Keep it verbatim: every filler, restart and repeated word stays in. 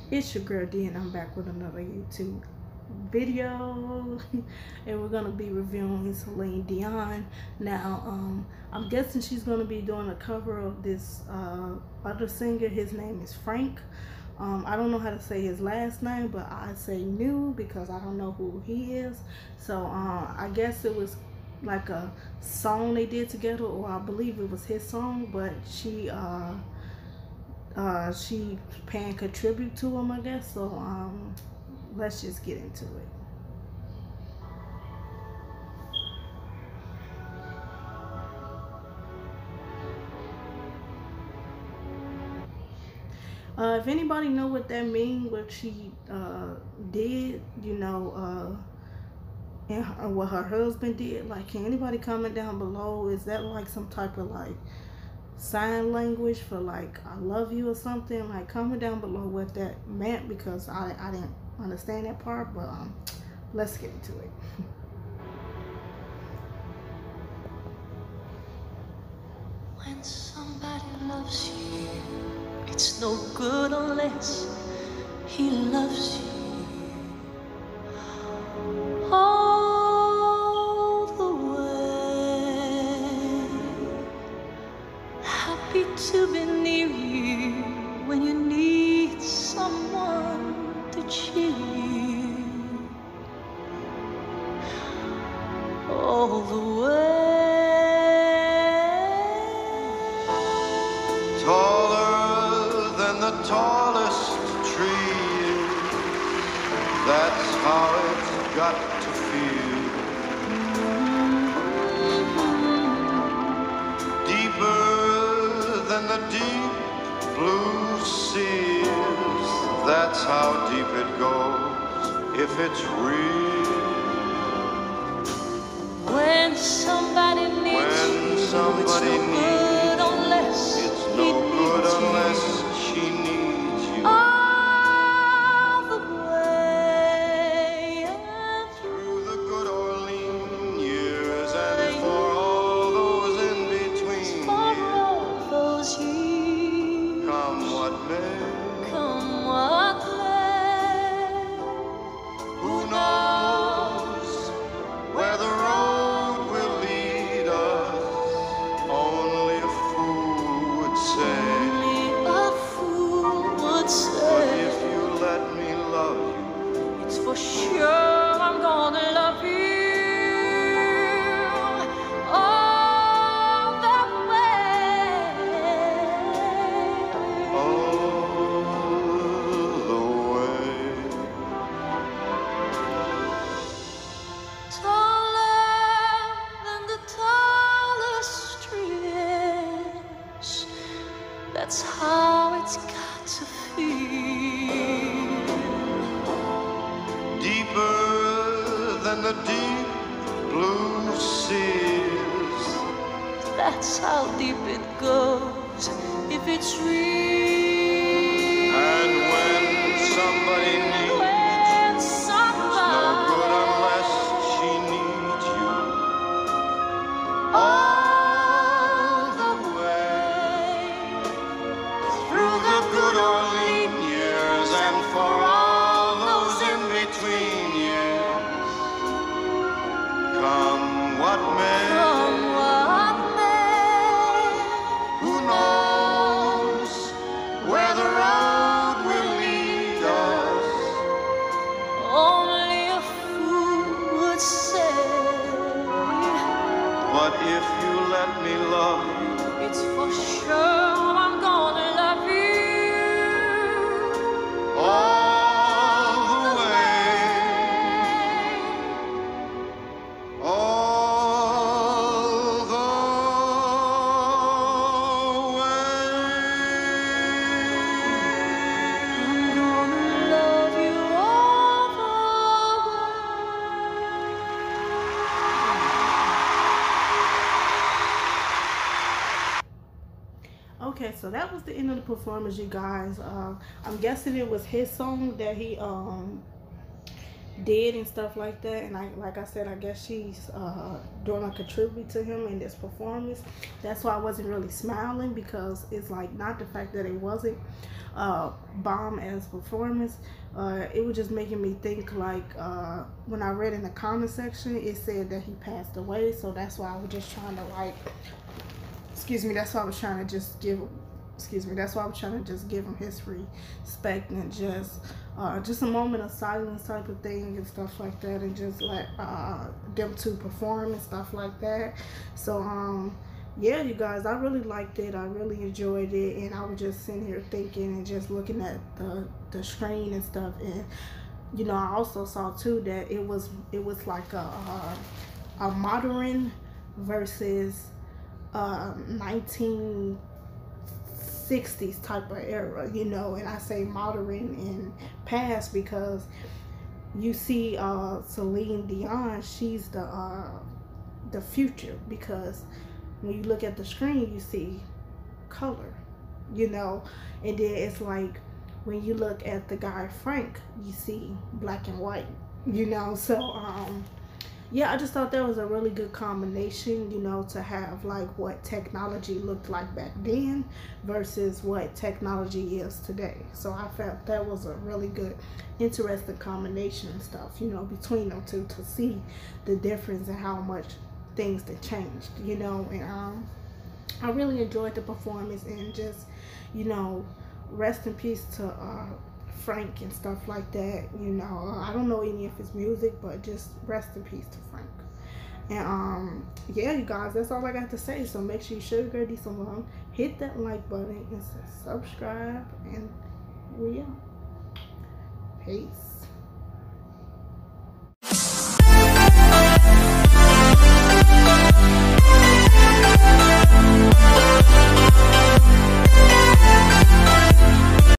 It's your girl D, and I'm back with another YouTube video, and we're gonna be reviewing Celine Dion. Now, um, I'm guessing she's gonna be doing a cover of this uh, other singer. His name is Frank. Um, I don't know how to say his last name, but I say New because I don't know who he is. So uh, I guess it was like a song they did together, or I believe it was his song, but she uh uh, she paying contribute to him, I guess. So um, let's just get into it. Uh, if anybody know what that means, what she uh, did, you know, uh, and her, what her husband did, like, can anybody comment down below? Is that like some type of like sign language for like I love you or something? Like, comment down below what that meant, because I I didn't understand that part. But um, let's get into it. When somebody loves you, it's no good unless he loves you all the way. Happy to be near you when you need someone to cheer you all the way. Taller than the tallest tree, that's how it's got to feel. Deeper than the deep blue seas, that's how deep it goes if it's real. When somebody needs When you, somebody it's no needs good unless It's he no good needs unless you she needs you. all the way. And Through the good or lean years and for all those in between for years, all those years, come what may, come what may, who knows where the road will lead us? Only a fool would say. only a fool would But say. if you let me love you, It's for sure I'm gonna love you all the way. all the way. Taller than the tallest trees, that's how it's got to feel. Deeper than the deep blue seas, That's how deep it goes if it's real. and when somebody needs When no somebody good unless she needs you all the way. Through the good or lean years and for all those in between years, come what may. come what may, Who knows where the road will lead us? only a fool would say. But if you let me love you, It's for sure I'm gonna love you all the way, all the way. I'm gonna love you all the Okay, so that was the end of the performance, you guys. Uh, I'm guessing it was his song that he um did and stuff like that. And I, like I said, I guess she's uh, doing a contribute to him in this performance. That's why I wasn't really smiling, because it's like not the fact that it wasn't uh, bomb as performance. Uh, it was just making me think, like, uh, when I read in the comment section, it said that he passed away. So that's why I was just trying to, like, excuse me, that's why I was trying to just give, excuse me, that's why I was trying to just give him his respect and just, uh, just a moment of silence type of thing and stuff like that, and just let uh, them two perform and stuff like that. So, um, yeah, you guys, I really liked it. I really enjoyed it, and I was just sitting here thinking and just looking at the the screen and stuff. And you know, I also saw too that it was it was like a a, a modern versus uh, nineteen sixties type of era. You know, and I say modern and past because you see uh, Celine Dion. She's the uh, the future, because when you look at the screen, you see color, you know, and then it's like when you look at the guy Frank, you see black and white, you know. So um yeah, I just thought that was a really good combination, you know, to have like what technology looked like back then versus what technology is today. So I felt that was a really good, interesting combination and stuff, you know, between them two, to see the difference and how much things that changed, you know. And um I really enjoyed the performance, and just, you know, rest in peace to uh Frank and stuff like that, you know. I don't know any of his music, but just rest in peace to Frank. And um yeah, you guys, that's all I got to say. So make sure you sugar girl D Salon, hit that like button and subscribe, and we out. Peace.